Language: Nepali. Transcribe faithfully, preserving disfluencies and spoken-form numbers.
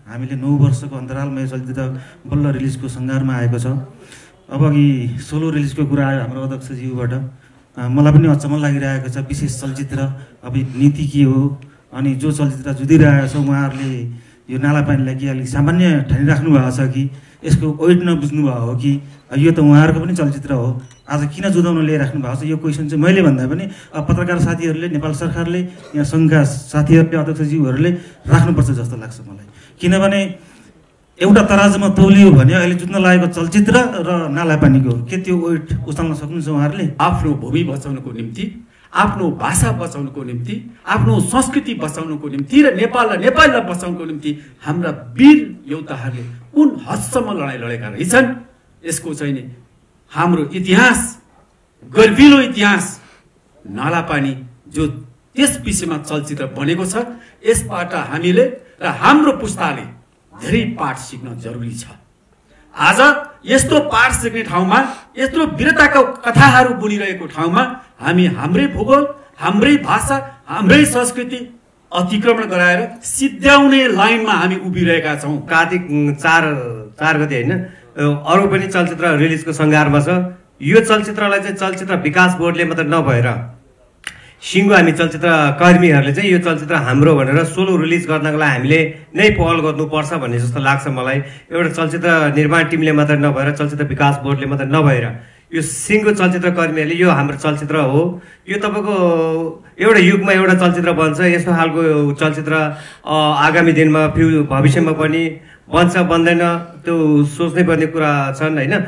हामीले नौ वर्षको अन्तरालमा यो चलचित्र बल्ल रिलिजको सङ्घारमा आएको छ। अब अघि सोलो रिलिजको कुरा आयो हाम्रो अध्यक्षज्यूबाट, मलाई पनि अचम्म लागिरहेको छ। विशेष चलचित्र अब नीति के हो, अनि जो चलचित्र जुधिरहेको छ उहाँहरूले यो नालापानीलाई कि अलिक सामान्य ठानिराख्नु भएको छ कि यसको वेट नबुझ्नु भएको हो कि यो त उहाँहरूको पनि चलचित्र हो, आज किन जुधाउन ल्याइराख्नु भएको छ, यो क्वेसन चाहिँ मैले भन्दा पनि पत्रकार साथीहरूले, नेपाल सरकारले, यहाँ सङ्घका साथीहरूले, अध्यक्षज्यूहरूले राख्नुपर्छ जस्तो लाग्छ मलाई। किनभने एउटा तराजुमा तौलियो भने अहिले जुत्न लागेको चलचित्र र नालापानीको के त्यो वेट उचाल्न सक्नुहुन्छ उहाँहरूले? आफ्नो भूमि बचाउनको निम्ति, आफ्नो भाषा बचाउनको निम्ति, आफ्नो संस्कृति बचाउनको निम्ति र नेपाललाई नेपाललाई बचाउनको निम्ति हाम्रा वीर योद्धाहरूले कुन हदसम्म लडाइँ लडेका रहेछन्, यसको चाहिँ नि हाम्रो इतिहास, गर्विलो इतिहास नालापानी जो त्यस विषयमा चलचित्र बनेको छ, यसबाट हामीले र हाम्रो पुस्ताले धेरै पाठ सिक्न जरुरी छ। आज यस्तो पाठ सिक्ने ठाउँमा, यत्रो वीरताको कथाहरू बुनिरहेको ठाउँमा हामी हाम्रै भूगोल, हाम्रै भाषा, हाम्रै संस्कृति अतिक्रमण गराएर सिद्ध्याउने लाइनमा हामी उभिरहेका छौँ। कार्तिक चार चार गते होइन, अरू पनि चलचित्र रिलिजको सङ्घारमा छ। यो चलचित्रलाई चाहिँ चलचित्र विकास बोर्डले मात्र नभएर सिङ्गो हामी चलचित्र कर्मीहरूले चाहिँ यो चलचित्र हाम्रो भनेर सोलो रिलिज गर्नको लागि हामीले नै पहल गर्नुपर्छ भन्ने जस्तो लाग्छ मलाई। एउटा चलचित्र निर्माण टिमले मात्र नभएर, चलचित्र विकास बोर्डले मात्र नभएर यो सिङ्गो चलचित्र कर्मीहरूले यो हाम्रो चलचित्र हो, यो तपाईँको एउटा युगमा एउटा चलचित्र बन्छ, यस्तो खालको चलचित्र आगामी दिनमा फ्यु भविष्यमा पनि बन्छ बन्दैन त्यो सोच्नै पर्ने कुरा छन् होइन।